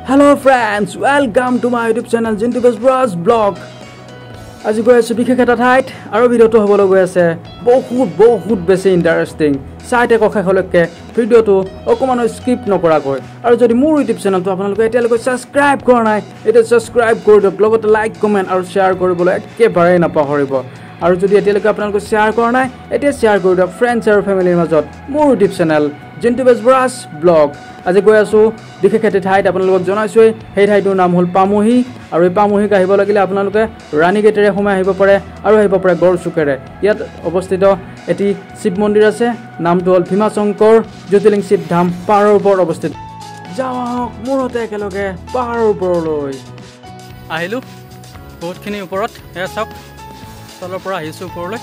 Hello friends, welcome to my YouTube channel Jintube's Bros Blog. As you guys see, kita thait aro video to hobolo goi ase বহুত বেছি interesting সাইতে কখেখলকে video to অকমানো skip নকৰা গৈ আৰু যদি মোৰ YouTube channel to আপোনালোকে এতিয়ালৈকে সাবস্ক্ৰাইব কৰা নাই এটা সাবস্ক্ৰাইব কৰি দিয়ক লগতে লাইক কমেন্ট আৰু শেয়াৰ কৰিবলৈ একেবাৰে নাপাহৰিব আৰু যদি এতিয়ালৈকে আপোনালোকে শেয়াৰ কৰা নাই এতিয়া শেয়াৰ কৰি দিয়ক ফ্ৰেণ্ডছ আৰু ফ্যামিলিৰ মাজত মোৰ YouTube channel Jintube's Bros Blog. আজি গৈ আছো বিশেষতে ঠাইত আপোনালোকক জনাইছো এই ঠাইটোৰ নাম হল পামহি আৰু এই পামহি আহিব লাগিলে আপোনালোকে ৰাণীগেটেৰে সোমাই আহিব পাৰে আৰু আহিব পাৰে গড়চুকেৰে ইয়াত অৱস্থিত এটি শিৱ মন্দিৰ আছে নামটো হল ভীমাশংকৰ জ্যোতিৰ্লিংগ শিৱ ধাম পাহাৰৰ ওপৰত অৱস্থিত যাওক মোৰতে একেলগে পাহাৰৰ ওপৰলৈ আহিলো বহুতখিনি ওপৰত এয়া চাওক তলৰ পৰা আহিছো ওপৰলৈ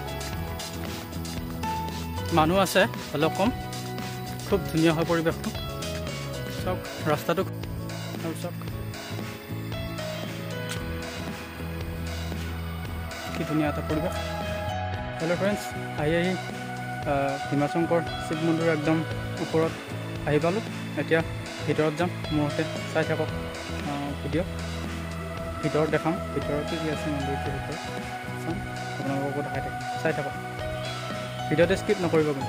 মানুহ আছে অলপ কম খুব ধুনীয়া হয় পৰিৱেশটো সব ৰাস্তাটো আৰু সব কি ধুনীয়া এটা পৰিৱেশ হেল্ল' ফ্ৰেণ্ডছ আহি ভীমাশংকৰ শিৱ মন্দিৰ একদম ওপৰত আহি পালোঁ এতিয়া ভিতৰত যাম মোৰতে চাই থাকক ভিডিঅ' ভিতৰত দেখাম ভিতৰত কি আছে মন্দিৰটোৰ ভিতৰত চাম আপোনালোককো দেখাই থাকিম চাই থাকক ভিডিঅ'তে স্কিপ নকৰিব কিন্তু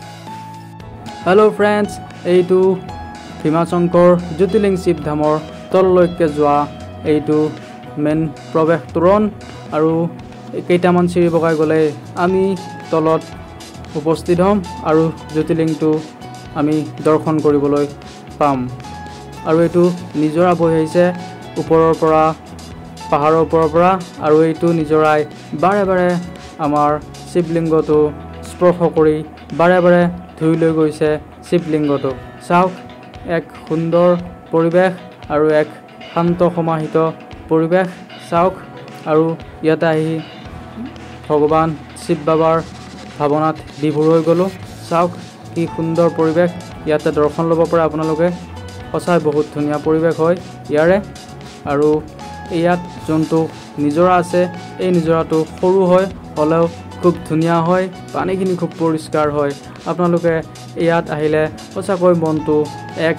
হেল্ল' ফ্ৰেণ্ডছ এইটো ভীমাশংকৰ জ্যোতিৰ্লিংগ শিৱ ধামৰ তললৈকে যোৱা এইটো মেইন প্ৰৱেশ তোৰণ আৰু কেইটামান চিৰি বগাই গ'লে আমি তলত উপস্থিত হ'ম আৰু জ্যোতিৰ্লিংগটো আমি দৰ্শন কৰিবলৈ পাম আৰু এইটো নিজৰা বৈ আহিছে ওপৰৰ পৰা পাহাৰৰ ওপৰৰ পৰা আৰু এইটো নিজৰাই বাৰে বাৰে আমাৰ শিৱলিংগটো স্পৰ্শ কৰি বাৰে বাৰে ধুই লৈ গৈছে শিৱলিংগটো চাওক এক সুন্দৰ পৰিৱেশ আৰু এক শান্ত সমাহিত পৰিৱেশ চাওক আৰু ইয়াতে আহি ভগৱান শিৱ বাবাৰ ভাৱনাত বিভোৰ হৈ গ'লোঁ চাওক কি সুন্দৰ পৰিৱেশ ইয়াতে দৰ্শন ল'ব পাৰে আপোনালোকে সঁচাই বহুত ধুনীয়া পৰিৱেশ হয় ইয়াৰে আৰু ইয়াত যোনটো নিজৰা আছে এই নিজৰাটো সৰু হয় হ'লেও খুব ধুনীয়া হয় পানীখিনি খুব পৰিষ্কাৰ হয় আপোনালোকে ইয়াত আহিলে সঁচাকৈ মনটো এক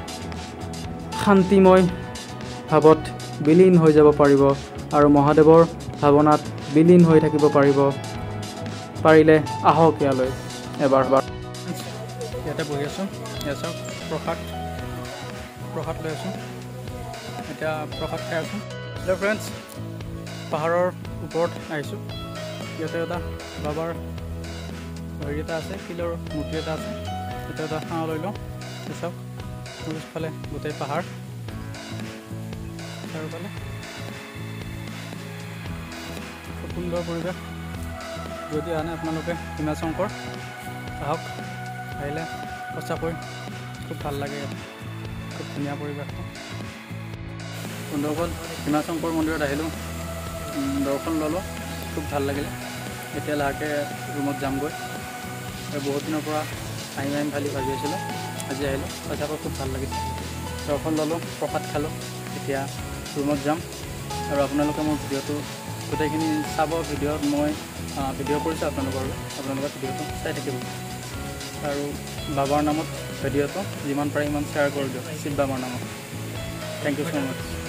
শান্তিময় ভাৱত বিলীন হৈ যাব পাৰিব আৰু মহাদেৱৰ ভাৱনাত বিলীন হৈ থাকিব পাৰিলে আহক ইয়ালৈ এবাৰ ইয়াতে বহি আছোঁ এয়া চাওক প্ৰসাদ লৈ আছোঁ এতিয়া প্ৰসাদ খাই আছোঁ হেল্ল' ফ্ৰেণ্ডছ পাহাৰৰ ওপৰত আহিছোঁ ইয়াতে এটা বাবাৰ হেৰি এটা আছে শিলৰ মূৰ্তি এটা আছে এতিয়া এটা হাঁহ লৈ লওঁ চাওক পিছফালে গোটেই পাহাৰ চাৰিওফালে খুব সুন্দৰ পৰিৱেশ যদি আনে আপোনালোকে ভীমাশংকৰ আহক আহিলে সঁচাকৈ খুব ভাল লাগে খুব ধুনীয়া পৰিৱেশটো বন্ধুসকল ভীমাশংকৰ মন্দিৰত আহিলোঁ দৰ্শন ল'লোঁ খুব ভাল লাগিলে এতিয়া লাহেকৈ ৰুমত যামগৈ বহুত দিনৰ পৰা আহিম ভাবি আছিলোঁ আজি আহিলোঁ সঁচাকৈ খুব ভাল লাগিছে দৰ্শন ল'লোঁ প্ৰসাদ খালোঁ এতিয়া ৰুমত যাম আৰু আপোনালোকে মোৰ ভিডিঅ'টো গোটেইখিনি চাব ভিডিঅ'ত মই ভিডিঅ' কৰিছোঁ আপোনালোকে ভিডিঅ'টো চাই থাকিব আৰু বাবাৰ নামত ভিডিঅ'টো যিমান পাৰে ইমান শ্বেয়াৰ কৰি দিয়ক শিৱ বাবাৰ নামত থেংক ইউ ছ' মাছ